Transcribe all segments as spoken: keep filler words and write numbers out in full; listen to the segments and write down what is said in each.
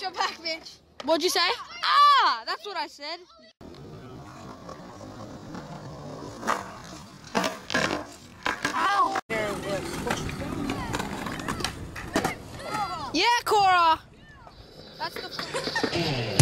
Watch your back, bitch. What'd you say? Ah, that's what I said. Ow. Yeah, Cora. That's the.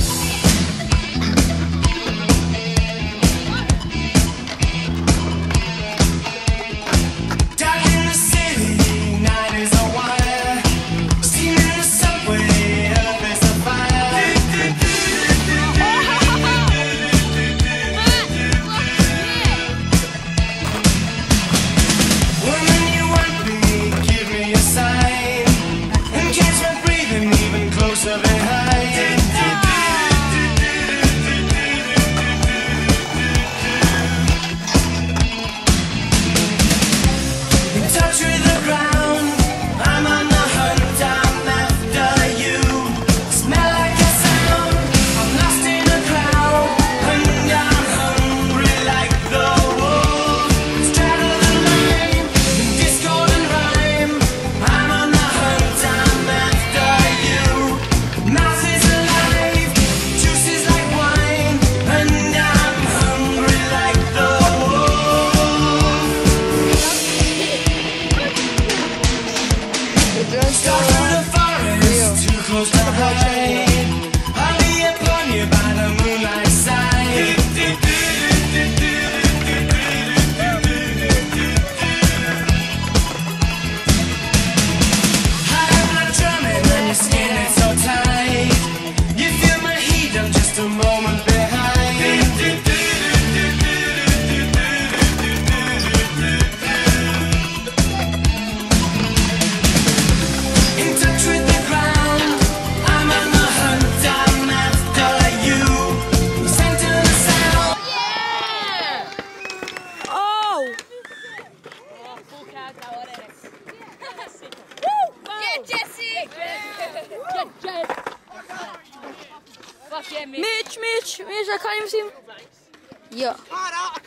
Mitch, Mitch, Mitch, I can't even see him. Yeah.